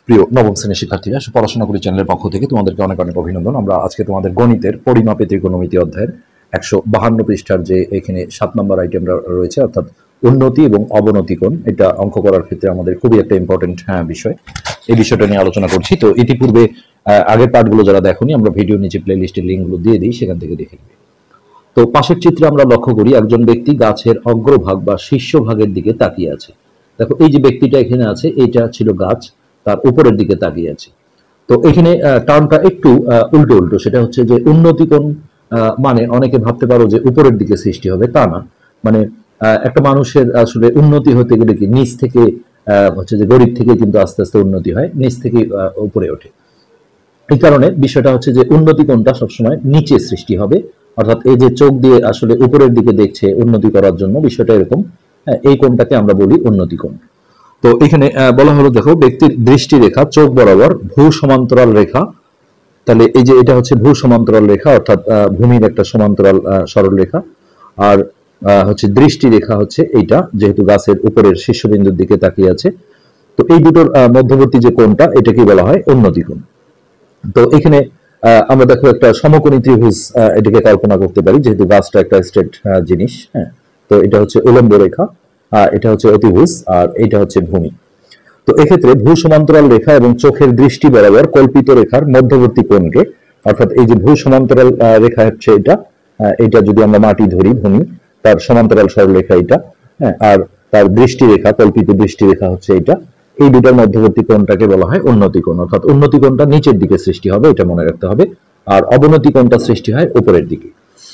প্রিয় নবম শ্রেণীর শিক্ষার্থীরা, পড়াশোনা করি চ্যানেলের পক্ষ থেকে তোমাদেরকে অনেক অনেক অভিনন্দন। আমরা আজকে তোমাদের গণিতের পরিমাপে ত্রিকোণমিতি অধ্যায়ের 152 পৃষ্ঠার যে এখানে 7 নম্বর আইটেমটা রয়েছে, অর্থাৎ উন্নতি এবং অবনতি কোণ, এটা অঙ্ক করার ক্ষেত্রে আমাদের খুবই একটা ইম্পর্টেন্ট বিষয়। এই বিষয়টা নিয়ে আলোচনা করছি। তো ইতিপূর্বে আগের পার্টগুলো যারা দেখোনি, আমরা ভিডিও নিচে প্লে লিস্টের লিঙ্কগুলো দিয়ে দিই, সেখান থেকে দেখে নিবে। তো পাশের চিত্রে আমরা লক্ষ্য করি একজন ব্যক্তি গাছের অগ্রভাগ বা শীর্ষভাগের দিকে তাকিয়ে আছে। দেখো, এই যে ব্যক্তিটা এখানে আছে, এটা ছিল গাছ, তার উপরের দিকে তাকিয়ে আছে। তো এখানে টার্মটা একটু উল্টো উল্টো, সেটা হচ্ছে যে উন্নতি কোণ মানে অনেকে ভাবতে পারো যে উপরের দিকে সৃষ্টি হবে, তা না। মানে একটা মানুষের আসলে উন্নতি হতে গেলে কি নিচ থেকে হচ্ছে যে গরিব থেকে কিন্তু আস্তে আস্তে উন্নতি হয়, নিচ থেকে উপরে ওঠে। এই কারণে বিষয়টা হচ্ছে যে উন্নতি কোণটা সবসময় নিচে সৃষ্টি হবে, অর্থাৎ এই যে চোখ দিয়ে আসলে উপরের দিকে দেখছে উন্নতি করার জন্য, বিষয়টা এরকম। এই কোণটাকে আমরা বলি উন্নতি কোণ। তো এখানে বলা হলো, দেখো, ব্যক্তির দৃষ্টি রেখা চোখ বরাবর ভূ সমান্তরাল রেখা। তাহলে এই যে এটা হচ্ছে ভূ সমান্তরাল রেখা, অর্থাৎ ভূমির একটা সমান্তরাল সরল রেখা। আর হচ্ছে দৃষ্টি রেখা হচ্ছে এইটা, যেহেতু গাছের উপরের শীর্ষবিন্দুর দিকে তাকিয়ে আছে। তো এই দুটোর মধ্যবর্তী যে কোণটা, এটাকে বলা হয় উন্নতি কোণ। তো এখানে আমরা দেখো একটা সমকোণী ত্রিভুজ এটাকে কল্পনা করতে পারি, যেহেতু গাছটা একটা স্ট্রেট জিনিস। হ্যাঁ, তো এটা হচ্ছে উলম্ব রেখা, এটা হচ্ছে অতিভুজ, আর এটা হচ্ছে ভূমি। তো এক্ষেত্রে ভূ সমান্তরাল রেখা এবং চোখের দৃষ্টি বরাবর কল্পিত রেখার মধ্যবর্তী কোণকে, অর্থাৎ এই যে ভূ সমান্তরাল রেখা হচ্ছে এটা যদি আমরা মাটি ধরি, ভূমি, তার সমান্তরাল সরলরেখা এটা। হ্যাঁ, আর তার দৃষ্টি রেখা, কল্পিত দৃষ্টি রেখা হচ্ছে এটা। এই দুটার মধ্যবর্তী কোণটাকে বলা হয় উন্নতি কোণ, অর্থাৎ উন্নতি কোণটা নিচের দিকে সৃষ্টি হবে, এটা মনে রাখতে হবে। আর অবনতি কোণটা সৃষ্টি হয় উপরের দিকে।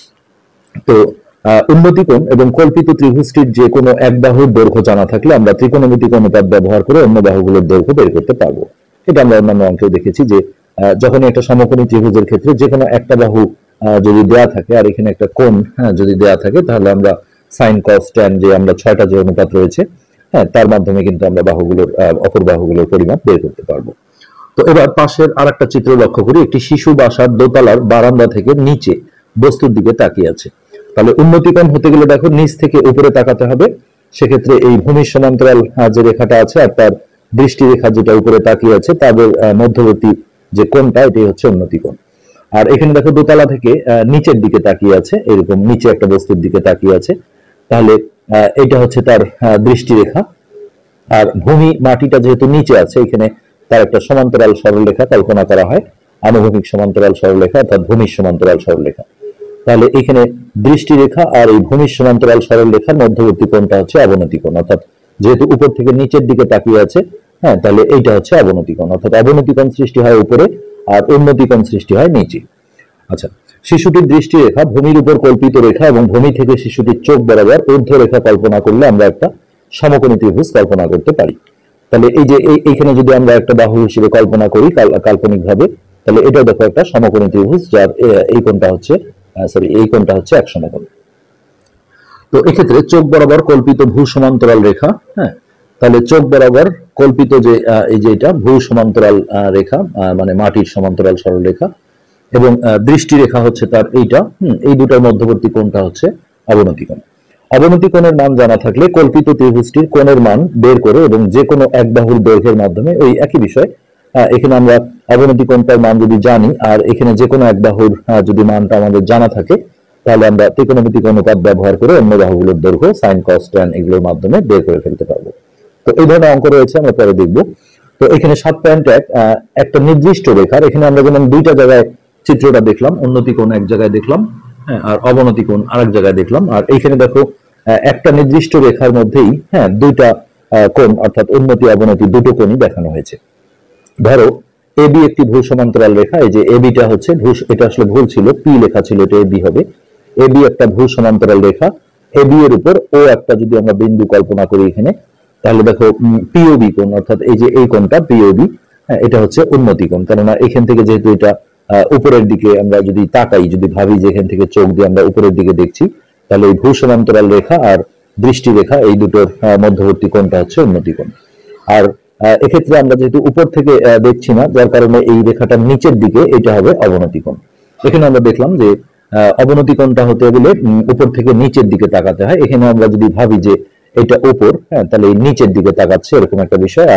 তো উন্নতি কোণ এবং কল্পিত ত্রিভুজটির যে কোনো এক বাহুর দৈর্ঘ্য জানা থাকলে আমরা ত্রিকোণমিতিক অনুপাত ব্যবহার করে অন্য বাহুগুলোর দৈর্ঘ্য বের করতে পারবো। এটা আমরা অন্যান্য অঙ্কেও দেখেছি যে যখন একটা সমকোণী ত্রিভুজের ক্ষেত্রে যে কোনো একটা বাহু যদি দেয়া থাকে আর এখানে একটা কোণ যদি দেয়া থাকে, তাহলে আমরা সাইন কস ট্যান, যে আমরা 6টা যে অনুপাত রয়েছে, তার মাধ্যমে কিন্তু আমরা বাহুগুলোর অপর বাহুগুলোর পরিমাপ বের করতে পারবো। তো এবার পাশের আরেকটা চিত্র লক্ষ্য করি। একটি শিশু বাসার দোতলার বারান্দা থেকে নিচে বস্তুর দিকে তাকিয়ে আছে। তাহলে উন্নতি কোণ হতে গেলে দেখো নিচ থেকে উপরে তাকাতে হবে। সেক্ষেত্রে এই ভূমির সমান্তরাল যে রেখাটা আছে আর তার দৃষ্টি রেখা যেটা উপরে তাকিয়ে আছে, তাদের মধ্যবর্তী যে কোণটা, এটাই হচ্ছে উন্নতি কোণ। আর এখানে দেখো দোতলা থেকে নিচের দিকে তাকিয়ে আছে, এরকম নিচে একটা বস্তুর দিকে তাকিয়ে আছে, তাহলে এটা হচ্ছে তার দৃষ্টি রেখা। আর ভূমি, মাটিটা যেহেতু নিচে আছে, এখানে তার একটা সমান্তরাল সরলরেখা কল্পনা করা হয়, আনুভূমিক সমান্তরাল সরলরেখা, অর্থাৎ ভূমির সমান্তরাল সরলরেখা। তাহলে এখানে দৃষ্টি রেখা আর এই ভূমির সমান্তরাল সরলরেখার মধ্যবর্তী কোণটা হচ্ছে অবনতি কোণ, অর্থাৎ যেহেতু উপর থেকে নিচের দিকে তাকিয়ে আছে, তাহলে এইটা হচ্ছে অবনতি কোণ, অর্থাৎ অবনতি কোণ সৃষ্টি হয় উপরে আর উন্নতি কোণ সৃষ্টি হয় নিচে। আচ্ছা, শিশুটির দৃষ্টি রেখা ভূমির উপর কল্পিত রেখা এবং ভূমি থেকে শিশুটির চোখ বরাবর ঊর্ধ্ব রেখা কল্পনা করলে আমরা একটা সমকোণী ত্রিভুজ কল্পনা করতে পারি। তাহলে এই যে এইখানে যদি আমরা একটা বাহু হিসেবে কল্পনা করি কাল্পনিক ভাবে, তাহলে এটা দেখো একটা সমকোণী ত্রিভুজ, যার এই কোণটা হচ্ছে এই কোণটা হচ্ছে এক সমকোণ। তো এক্ষেত্রে চোখ বরাবর কল্পিত ভূ সমান্তরাল রেখা, তাহলে চোখ বরাবর কল্পিত যে এই যে এটা ভূ সমান্তরাল রেখা, মানে মাটির সমান্তরাল সরল রেখা, এবং দৃষ্টি রেখা হচ্ছে তার এইটা। এই দুটার মধ্যবর্তী কোণটা হচ্ছে অবনতি কোণ। অবনতি কোণের মান জানা থাকলে কল্পিত ত্রিভুজটির কোণের মান বের করে এবং যে কোনো এক বাহুর দৈর্ঘ্যের মাধ্যমে, ওই একই বিষয়, এখানে আমরা অবনতি কোণটার মান যদি জানি আর এখানে যে কোনো এক বাহুর যদি মানটা আমাদের জানা থাকে, তাহলে আমরা ত্রিকোণমিতিক অনুপাত ব্যবহার করে অন্য বাহুগুলোর দৈর্ঘ্য সাইন কস ট্যান এগুলোর মাধ্যমে বের করে ফেলতে পারবো। তো এই ধরনের অঙ্ক রয়েছে, আমরা পরে দেখবো। তো এখানে 7.1 একটা নির্দিষ্ট রেখার, এখানে আমরা যেমন দুইটা জায়গায় চিত্রটা দেখলাম, উন্নতি কোণ এক জায়গায় দেখলাম, আর অবনতি কোণ আরেক জায়গায় দেখলাম। আর এইখানে দেখো একটা নির্দিষ্ট রেখার মধ্যেই দুইটা কোণ, অর্থাৎ উন্নতি অবনতি দুটো কোণই দেখানো হয়েছে। ধরো এবি একটি ভূ সমান্তরাল রেখা, এই যে এবিটা হচ্ছে এটা আসলে ভুল ছিল, পি লেখা ছিল, এটা এবি হবে। এবি একটা ভূ সমান্তরাল রেখা, এবি এর উপর ও একটা যদি আমরা বিন্দু কল্পনা করি এখানে, তাহলে দেখো পিওবি কোণ, অর্থাৎ এই যে এই কোণটা পিওবি, এটা হচ্ছে উন্নতি কোণ। কেননা এখান থেকে যেহেতু এটা উপরের দিকে আমরা যদি তাকাই, যদি ভাবি যে এখান থেকে চোখ দিয়ে আমরা উপরের দিকে দেখছি, তাহলে এই ভূ সমান্তরাল রেখা আর দৃষ্টি রেখা এই দুটোর মধ্যবর্তী কোণটা হচ্ছে উন্নতি কোণ। আর এক্ষেত্রে আমরা যেহেতু উপর থেকে দেখছি না, যার কারণে এই রেখাটার নিচের দিকে এটা হবে অবনতি কোণ। এখানে আমরা দেখলাম যে অবনতি কোণটা হতে গেলে উপর থেকে নিচের দিকে তাকাতে হয়। এখানে আমরা যদি ভাবি যে এটা উপর, তাহলে এই নিচের দিকে তাকাচ্ছে, এরকম একটা বিষয়। আর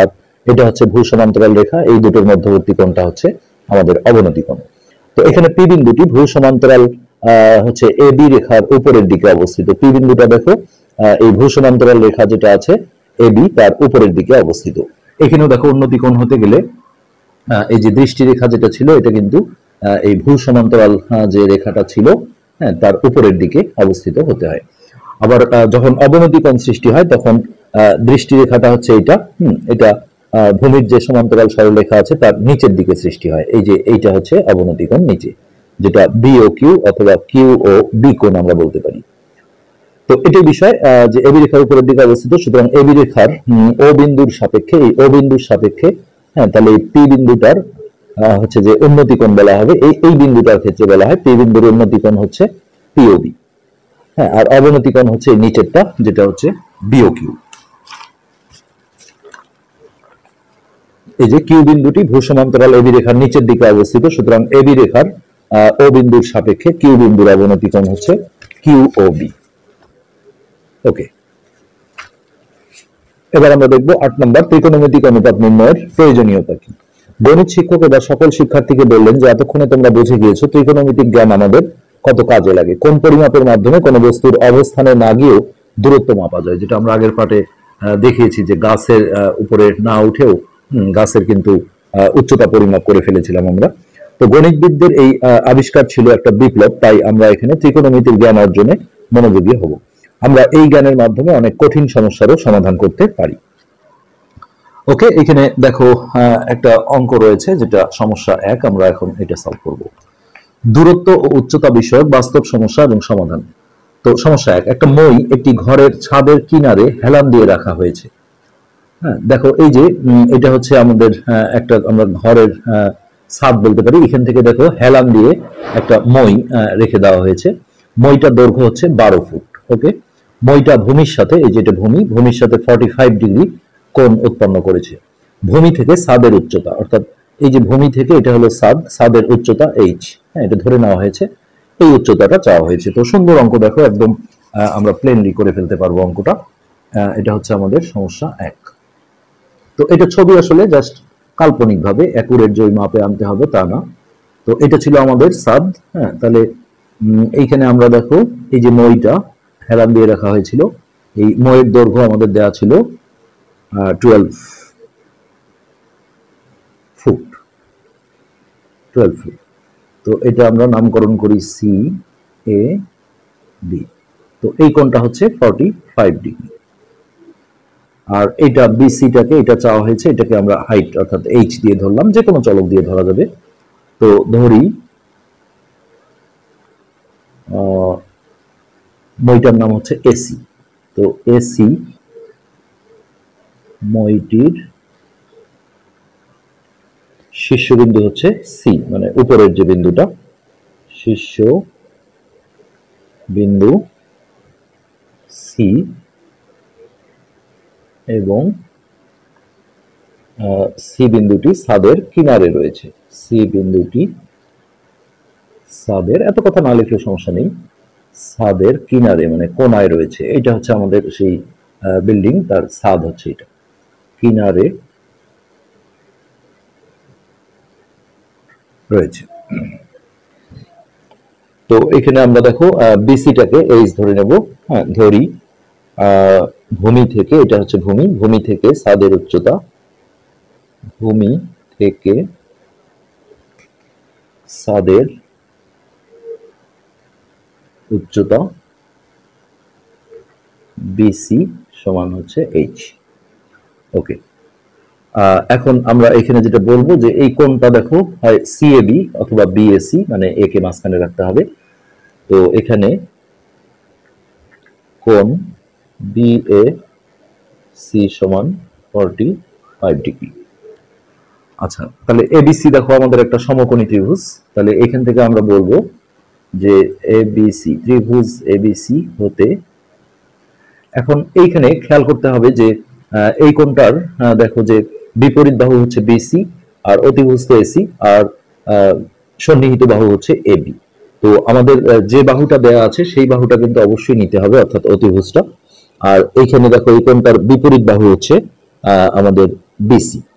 এটা হচ্ছে ভূ সমান্তরাল রেখা, এই দুটোর মধ্যবর্তী কোণটা হচ্ছে আমাদের অবনতি কোণ। তো এখানে পি বিন্দুটি ভূ সমান্তরাল হচ্ছে এ বি রেখার উপরের দিকে অবস্থিত। পি বিন্দুটা দেখো এই ভূ সমান্তরাল রেখা যেটা আছে এ বি তার উপরের দিকে অবস্থিত। এখানেও দেখো উন্নতি কোণ হতে গেলে এই যে দৃষ্টি রেখা যেটা ছিল এটা কিন্তু এই ভূ সমান্তরাল যে রেখাটা ছিল হ্যাঁ তার উপরের দিকে অবস্থিত হতে হয়। আবার যখন অবনতি কোণ সৃষ্টি হয় তখন দৃষ্টি রেখাটা হচ্ছে এটা ভূমির যে সমান্তরাল সরলরেখা আছে তার নিচের দিকে সৃষ্টি হয়। এই যে এইটা হচ্ছে অবনতি কোণ নিচে, যেটা বি ও কিউ অথবা কিউ ও বি কোণ আমরা বলতে পারি। তো এটাই বিষয় যে এবি রেখার উপরের দিকে অবস্থিত, সুতরাং এবি রেখার ও বিন্দুর সাপেক্ষে, এই ও বিন্দুর সাপেক্ষে হ্যাঁ তাহলে এই পি বিন্দুটার হচ্ছে যে উন্নতি কোণ বলা হবে। এই বিন্দুটার ক্ষেত্রে বলা হয় পি বিন্দুর উন্নতি কোণ হচ্ছে পিওবি, হ্যাঁ, আর অবনতি কোণ হচ্ছে নিচেরটা যেটা হচ্ছে বিও কিউ। এই যে কিউ বিন্দুটি ভূ সমান্তরাল এবি রেখার নিচের দিকে অবস্থিত, সুতরাং এবি রেখার ও বিন্দুর সাপেক্ষে কিউ বিন্দুর অবনতি কোণ হচ্ছে কিউ ও বি। ওকে, এবার আমরা দেখব 8 নম্বর ত্রিকোণমিতিক অনুপাত নির্ণয়ের প্রয়োজনীয়তা কি। গণিত শিক্ষক এবার সকল শিক্ষার্থীকে বললেন যে এতক্ষণে তোমরা বুঝে গিয়েছো ত্রিকোণমিতিক জ্ঞান আমাদের কত কাজে লাগে। কোন পরিমাপের মাধ্যমে কোনো বস্তুর অবস্থানে না গিয়েও দূরত্ব মাপা যায়, যেটা আমরা আগের পাঠে দেখিয়েছি যে গাছের উপরে না উঠেও গাছের কিন্তু উচ্চতা পরিমাপ করে ফেলেছিলাম আমরা। তো গণিতবিদদের এই আবিষ্কার ছিল একটা বিপ্লব, তাই আমরা এখানে ত্রিকোণমিতির জ্ঞান অর্জনে মনোযোগী হব। আমরা এই জ্ঞানের মাধ্যমে অনেক কঠিন সমস্যারও সমাধান করতে পারি। ওকে, এখানে দেখো একটা অঙ্ক রয়েছে যেটা সমস্যা 1, আমরা এখন এটা সলভ করব। দূরত্ব ও উচ্চতা বিষয়ক বাস্তব সমস্যা এবং সমাধান। তো সমস্যা 1, একটা মই একটি ঘরের ছাদের কিনারে হেলান দিয়ে রাখা হয়েছে। হ্যাঁ, দেখো এই যে এটা হচ্ছে আমাদের একটা আমরা ঘরের ছাদ বলতে পারি। এখান থেকে দেখো হেলান দিয়ে একটা মই রেখে দেওয়া হয়েছে। মইটার দৈর্ঘ্য হচ্ছে 12 ফুট। ওকে, মইটা ভূমির সাথে, এই যে এটা ভূমির সাথে 45 ডিগ্রি কোণ উৎপন্ন করেছে। ভূমি থেকে ছাদের উচ্চতা, অর্থাৎ এই যে ভূমি থেকে এটা হলো ছাদের উচ্চতা h, হ্যাঁ এটা ধরে নেওয়া হয়েছে, এই উচ্চতাটা চাওয়া হয়েছে। তো সুন্দর অঙ্ক, দেখো একদম আমরা প্লেনলি করে ফেলতে পারবো অঙ্কটা। এটা হচ্ছে আমাদের সমস্যা 1। তো এটা ছবি আসলে জাস্ট কাল্পনিক ভাবে অ্যাকুরেট যে মাপে আনতে হবে তা না। তো এটা ছিল আমাদের ছাদ। হ্যাঁ, তাহলে এইখানে আমরা দেখো এই যে মইটা হেলান দিয়ে রাখা হয়েছিল, এই মইয়ের দৈর্ঘ্য আমাদের দেওয়া ছিল 12 ফুট। তো এটা আমরা নামকরণ করি সি এ বি। তো এই কোণটা হচ্ছে 45 ডিগ্রি। আর এটা বিসিটাকে, এটা চাওয়া হয়েছে, এটাকে আমরা হাইট অর্থাৎ এইচ দিয়ে ধরলাম, যে কোনো চলক দিয়ে ধরা যাবে। তো ধরি মইটার নাম হচ্ছে এসি। তো এসি মইটির শীর্ষবিন্দু হচ্ছে সি, মানে উপরের যে বিন্দুটা, শীর্ষ বিন্দু সি, এবং সি বিন্দুটি ছাদের কিনারে রয়েছে। সি বিন্দুটি ছাদের, এত কথা না লিখলে সমস্যা নেই, ছাদের কিনারে মানে কোনায় রয়েছে। এটা হচ্ছে আমাদের সেই বিল্ডিং, তার ছাদ হচ্ছে এটা, কিনারে রয়েছে। তো এখানে আমরা দেখো বিসিটাকে এইচ ধরে নেব। হ্যাঁ, ধরি ভূমি থেকে, এটা হচ্ছে ভূমি থেকে ছাদের উচ্চতা, ভূমি থেকে ছাদের উচ্চতা বিসি সমান হচ্ছে এইচ। ওকে, এখন আমরা এখানে যেটা বলবো যে এই কোণটা দেখো হয় সিএবি অথবা বিএসি, মানে এ কে মাঝখানে রাখতে হবে। তো এখানে কোণ বিএসি সমান 45 ডিগ্রি। আচ্ছা, তাহলে এবিসি দেখো আমাদের একটা সমকোণী ত্রিভুজ। তাহলে এখান থেকে আমরা বলবো যে এবিসি, ত্রিভুজ এবিসি হতে, এখন এইখানে খেয়াল করতে হবে যে এই কোণটার দেখো যে বিপরীত বাহু হচ্ছে বিসি, আর অতিভুজ তো এসি, আর সন্নিহিত বাহু হচ্ছে এবি। তো আমাদের যে বাহুটা দেয়া আছে সেই বাহুটা কিন্তু অবশ্যই নিতে হবে, অর্থাৎ অতিভুজটা। আর এইখানে দেখো এই কোণটার বিপরীত বাহু হচ্ছে আমাদের বিসি।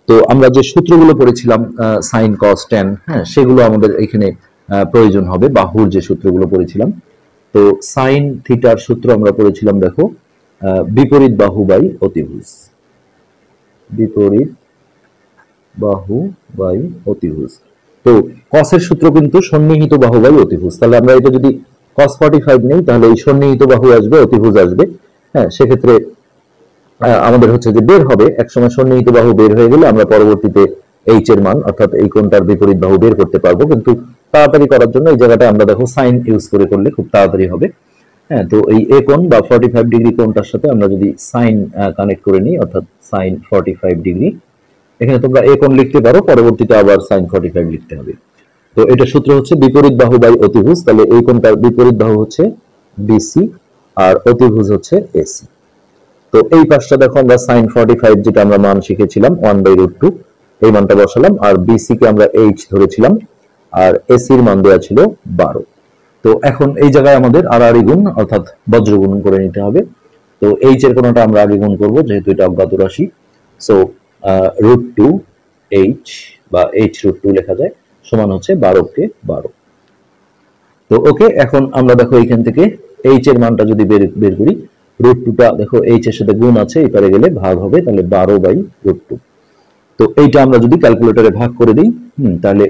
তো আমরা যে সূত্রগুলো পড়েছিলাম সাইন কস ট্যান, হ্যাঁ, সেগুলো আমাদের এখানে প্রয়োজন হবে। বাহুর যে সূত্রগুলো পড়েছিলাম, তো সাইন থিটার সূত্র আমরা পড়েছিলাম, দেখো বিপরীত বাহু বাই অতিভুজ, বিপরীত বাহু বাই অতিভুজ। তো কসের সূত্র কিন্তু সন্নিহিত বাহু বাই অতিভুজ। তাহলে আমরা এটা যদি cos 45 নেই, তাহলে এই সন্নিহিত বাহু আসবে, অতিভুজ আসবে। হ্যাঁ, সেক্ষেত্রে আমাদের হচ্ছে যে বের হবে, একসময় সন্নিহিত বাহু বের হয়ে গেলে আমরা পরবর্তীতে এইচ এর মান অর্থাৎ এই কোণটার বিপরীত বাহু বের করতে পারবো। কিন্তু তাড়াতাড়ি করার জন্য এই জায়গাটা আমরা দেখো সাইন ইউজ করলে খুব তাড়াতাড়ি হবে। হ্যাঁ, তো এই এ কোণ বা 45 ডিগ্রি কোণটার সাথে আমরা যদি সাইন কানেক্ট করে নিই, অর্থাৎ সাইন 45 ডিগ্রি, এখানে তোমরা এ কোণ লিখতে পারো, পরবর্তীতে আবার সাইন 45 লিখতে হবে। তো এটা সূত্র হচ্ছে বিপরীত বাহু বাই অতিভুজ। তাহলে এই কোণটার বিপরীত বাহু হচ্ছে বিসি আর অতিভুজ হচ্ছে এসি। তো এই পাশটা দেখো আমরা সাইন 45 যেটা আমরা মান শিখেছিলাম 1/√2, এই মানটা বসালাম, আর বিসি কে আমরা এইচ ধরেছিলাম, আর এসির মান দেওয়া ছিল 12। তো এখন এই জায়গায় আমাদের আড়াআড়ি গুণ অর্থাৎ বজ্র গুণন করে নিতে হবে। তো এইচ এর কোণটা আমরা আগে গুণ করব, যেহেতু এটা অজ্ঞাত রাশি। সো √2 এইচ বা h√2 লেখা যায়, সমান হচ্ছে 12 কে 12। তো ওকে, এখন আমরা দেখো এইখান থেকে এইচ এর মানটা যদি বের করি, √2টা দেখো এইচ এর সাথে গুণ আছে, এপারে গেলে ভাগ হবে, তাহলে 12/√2। তো এইটা আমরা যদি ক্যালকুলেটরে ভাগ করে দিই, তাহলে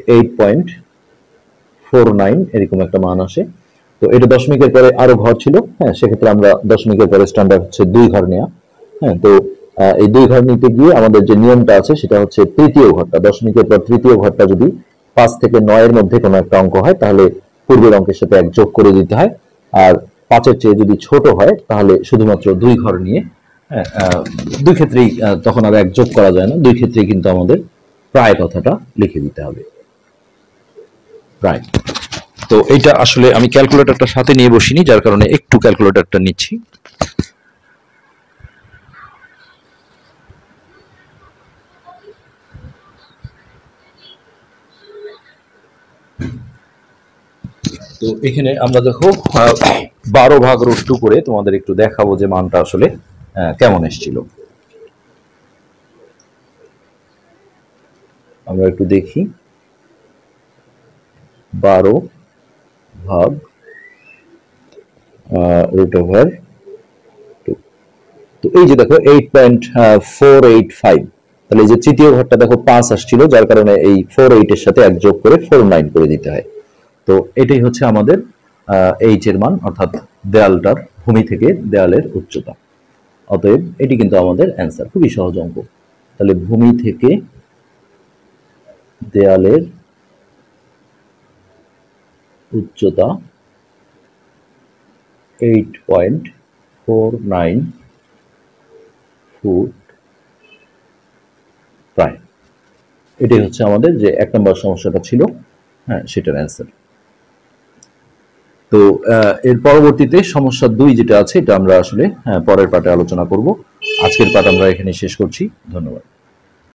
8.49 এরকম একটা মান আসে। তো এটা দশমিকের পরে আরো ঘর ছিল, হ্যাঁ, সেক্ষেত্রে আমরা দশমিকের পরে স্ট্যান্ডার্ড হচ্ছে 2 ঘর নেওয়া। হ্যাঁ, তো এই 2 ঘর নিতে গিয়ে আমাদের যে নিয়মটা আছে সেটা হচ্ছে তৃতীয় ঘরটা, দশমিকের পর তৃতীয় ঘরটা যদি 5 থেকে 9 এর মধ্যে কোনো একটা অঙ্ক হয়, তাহলে পূর্বের অঙ্কের সাথে 1 যোগ করে দিতে হয়। আর 5-এর চেয়ে যদি ছোট হয়, তাহলে শুধুমাত্র 2 ঘর নিয়ে, হ্যাঁ, দুই ক্ষেত্রেই তখন আর 1 যোগ করা যায় না, দুই ক্ষেত্রেই কিন্তু আমাদের প্রায় কথাটা লিখে দিতে হবে, প্রায়। তো এটা আসলে আমি ক্যালকুলেটরটা সাথে নিয়ে বসিনি, যার কারণে একটু ক্যালকুলেটরটা নিচ্ছি। তো এখানে আমরা দেখো 12/√2 করে তোমাদের একটু দেখাবো যে মানটা আসলে কেমন এসেছিল। আমরা একটু দেখি, 12/√2। তো এই যে দেখো 8.485, তাহলে এই যে তৃতীয় ঘরটা দেখো 5 আসছিল, যার কারণে এই 48 এর সাথে 1 যোগ করে 49 করে দিতে হয়। তো এটাই হচ্ছে আমাদের এইচ এর মান, অর্থাৎ দেয়ালটার ভূমি থেকে দেয়ালের উচ্চতা। অতএব এটি কিন্তু আমাদের অ্যান্সার, খুবই সহজ অঙ্ক। তাহলে ভূমি থেকে দেয়ালের উচ্চতা 8.49 ফুট প্রায়। এটাই হচ্ছে আমাদের যে 1 নম্বর সমস্যাটা ছিল, হ্যাঁ, সেটার অ্যান্সার। তো এর পরবর্তীতে সমস্যা 2 যেটা আছে, এটা আমরা আসলে পরের পার্টে আলোচনা করব। আজকের পার্ট আমরা এখানে শেষ করছি। ধন্যবাদ।